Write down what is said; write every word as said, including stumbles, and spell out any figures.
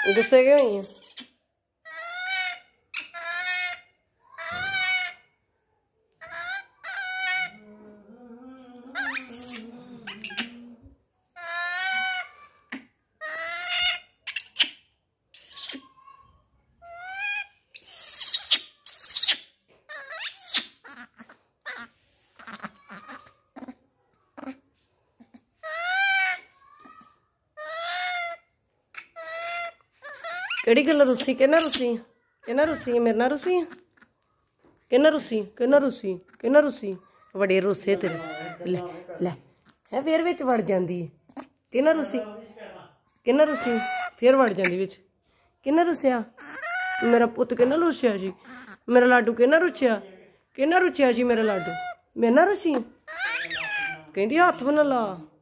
गुस्से क्यों हुई है? केड़ी गल रुसी किन्ना रुसी किन्ना रुसी मेरे ना रुसी किन्ना रुसी किन्ना रुसी किन्ना रुसी बड़े रुसे तेरे ले ले है फिर विच वड़ जांदी है किन्ना रुसी किन्ना रुसी फिर वड़ जांदी विच किन्ना रुसिया मेरा पुत किन्ना रुसिया जी मेरा लाडू किन्ना रुसिया किन्ना रुसिया जी मेरा लाडू मेरे ना रुसी कहंदी हाथ बना ला।